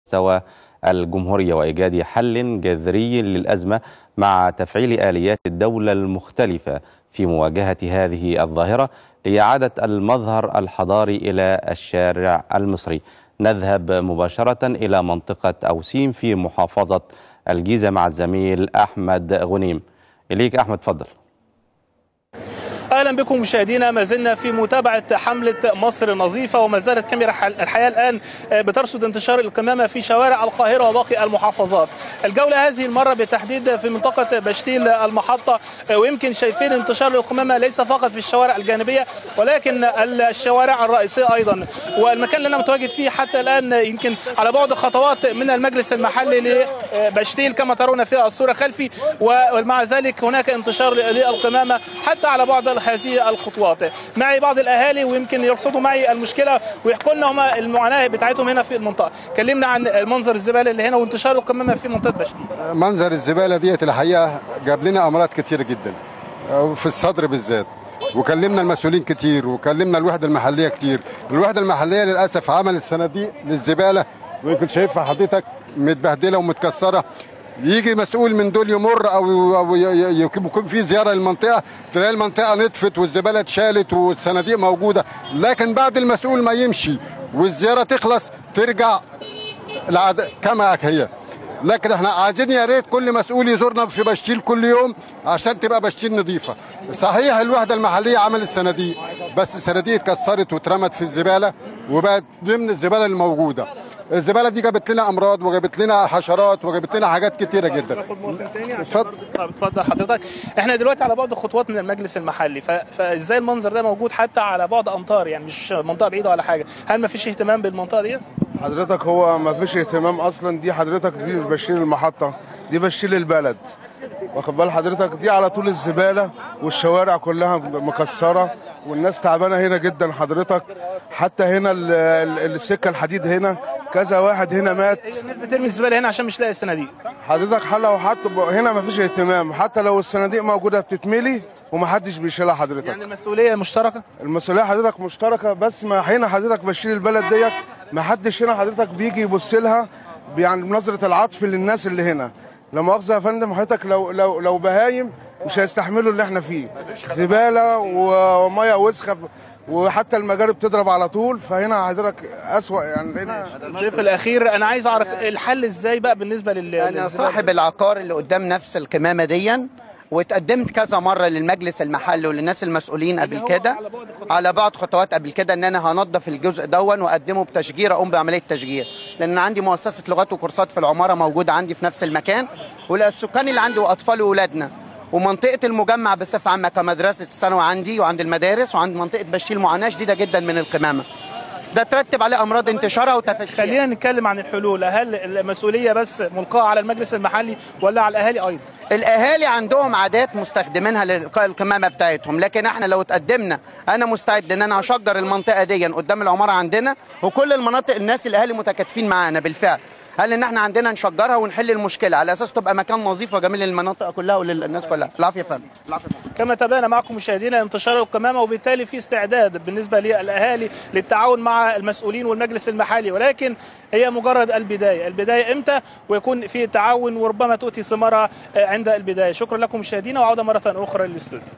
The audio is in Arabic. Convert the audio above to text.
مستوى الجمهورية وإيجاد حل جذري للأزمة مع تفعيل آليات الدولة المختلفة في مواجهة هذه الظاهرة لإعادة المظهر الحضاري إلى الشارع المصري. نذهب مباشرة إلى منطقة أوسيم في محافظة الجيزة مع الزميل أحمد غنيم. إليك أحمد، تفضل. اهلا بكم مشاهدينا، ما زلنا في متابعه حمله مصر نظيفه، وما زالت كاميرا الحياه الان بترصد انتشار القمامه في شوارع القاهره وباقي المحافظات. الجوله هذه المره بالتحديد في منطقه بشتيل المحطه، ويمكن شايفين انتشار القمامه ليس فقط في الشوارع الجانبيه ولكن الشوارع الرئيسيه ايضا. والمكان اللي انا متواجد فيه حتى الان يمكن على بعد خطوات من المجلس المحلي لبشتيل كما ترون في الصوره خلفي، ومع ذلك هناك انتشار للقمامه حتى على بعد هذه الخطوات. معي بعض الاهالي ويمكن يرصدوا معي المشكله ويحكوا لنا هم المعاناه بتاعتهم هنا في المنطقه. كلمنا عن منظر الزباله اللي هنا وانتشار القمامه في منطقه بشتيل. منظر الزباله ديت الحقيقه جاب لنا امراض كتيره جدا في الصدر بالذات، وكلمنا المسؤولين كتير وكلمنا الوحده المحليه كتير. الوحده المحليه للاسف عملت صناديق للزباله، ويمكن شايفها حضرتك متبهدله ومتكسره. يجي مسؤول من دول يمر او يكون في زياره للمنطقه، تلاقي المنطقه نطفت والزباله اتشالت والصناديق موجوده، لكن بعد المسؤول ما يمشي والزياره تخلص ترجع كما هي. لكن احنا عايزين يا ريت كل مسؤول يزورنا في بشتيل كل يوم عشان تبقى بشتيل نظيفه. صحيح الوحده المحليه عملت صناديق، بس الصناديق اتكسرت واترمت في الزباله وبقت ضمن الزباله الموجوده. الزباله دي جابت لنا امراض وجابت لنا حشرات وجابت لنا حاجات كتيره جدا. اتفضل حضرتك. احنا دلوقتي على بعد خطوات من المجلس المحلي، فازاي المنظر ده موجود حتى على بعد امتار، يعني مش منطقه بعيده ولا حاجه؟ هل ما فيش اهتمام بالمنطقه دي؟ حضرتك هو ما فيش اهتمام اصلا. دي حضرتك دي مش بشيل المحطه، دي بشيل البلد، واخد بال حضرتك؟ دي على طول الزباله والشوارع كلها مكسره والناس تعبانه هنا جدا حضرتك. حتى هنا السكه الحديد هنا كذا واحد هنا مات. الناس بترمي الزباله هنا عشان مش لاقي الصناديق حضرتك. لو حتى هنا ما فيش اهتمام، حتى لو الصناديق موجوده بتتملي ومحدش بيشيلها حضرتك. يعني المسؤوليه مشتركه؟ المسؤوليه حضرتك مشتركه، بس ما هنا حضرتك بشيل البلد ديت ما حدش هنا حضرتك بيجي يبص لها يعني بنظره العطف للناس اللي هنا. لا مؤاخذه يا فندم، حضرتك لو بهايم مش هيستحملوا اللي احنا فيه، زباله وميه وسخه، وحتى المجاري بتضرب على طول. فهنا حضرتك اسوأ يعني. الضيف الاخير، انا عايز اعرف الحل ازاي بقى بالنسبه انا صاحب العقار اللي قدام نفس القمامه ديا، واتقدمت كذا مره للمجلس المحلي وللناس المسؤولين قبل كده على بعض خطوات قبل كده ان انا هنظف الجزء دون واقدمه بتشجير، اقوم بعمليه تشجير، لان عندي مؤسسه لغات وكورسات في العماره موجوده عندي في نفس المكان، والسكان اللي عندي واطفالي واولادنا، ومنطقه المجمع بصفه عامه كمدرسه الثانوي عندي وعند المدارس، وعند منطقه بشتيل معاناه شديده جدا من القمامه. ده ترتب عليه امراض انتشارها وتفشيها. خلينا نتكلم عن الحلول. هل المسؤوليه بس ملقاه على المجلس المحلي ولا على الاهالي ايضا؟ الاهالي عندهم عادات مستخدمينها لالقاء القمامه بتاعتهم، لكن احنا لو اتقدمنا انا مستعد ان انا اشجر المنطقه دي قدام العماره عندنا وكل المناطق. الناس الاهالي متكاتفين معانا بالفعل، قال ان احنا عندنا نشجرها ونحل المشكله على اساس تبقى مكان نظيف وجميل للمناطق كلها وللناس كلها. العافيه يا فندم. كما تابعنا معكم مشاهدينا انتشار القمامه، وبالتالي في استعداد بالنسبه للاهالي للتعاون مع المسؤولين والمجلس المحلي، ولكن هي مجرد البدايه. البدايه امتى؟ ويكون في تعاون وربما تؤتي ثمارها عند البدايه. شكرا لكم مشاهدينا، وعوده مره اخرى للاستوديو.